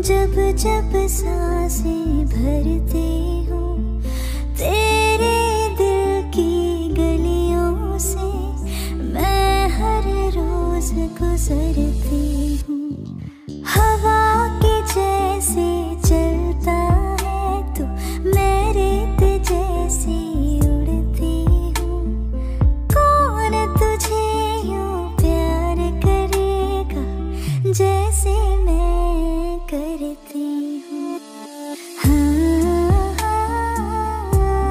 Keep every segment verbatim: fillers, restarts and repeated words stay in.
जब जब सांसें भरती हूँ तेरे दिल की गलियों से, मैं हर रोज गुजरती हूँ। हवा के जैसे चलता है तू, मैं रेत जैसी उड़ती हूँ। कौन तुझे यूं प्यार करेगा जैसे मैं करती हूँ। हाँ, हाँ,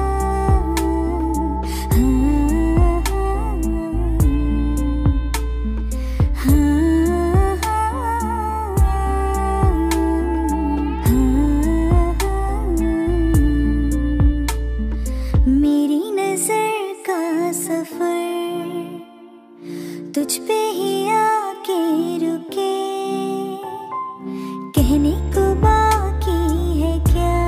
हाँ, हाँ, मेरी नजर का सफर तुझ पे ही आके रुके, कहने को बाकी है क्या,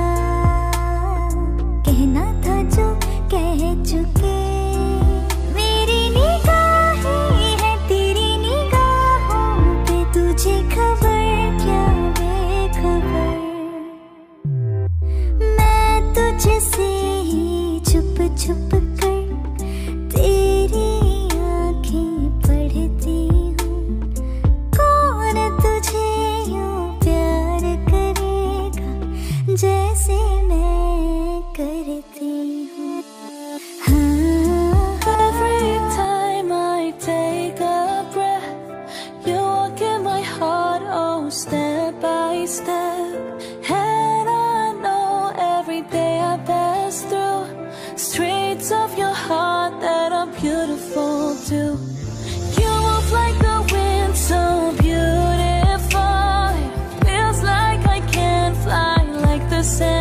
कहना था जो कह चुके। मेरी निगाहें है तेरी निगाहों पे, तुझे खबर क्या बेखबर। मैं तुझसे ही छुप छुप कर तेरी आंखें पढ़ती हूँ। कौन तुझे यूं प्यार करेगा जैसे मैं करती हूँ। हाँ, Every time I take a breath, you walk in my heart, oh, step by step. And I know every day I pass through streets of your heart that are beautiful too. You move like the wind, so beautiful. It feels like I can fly like the sand.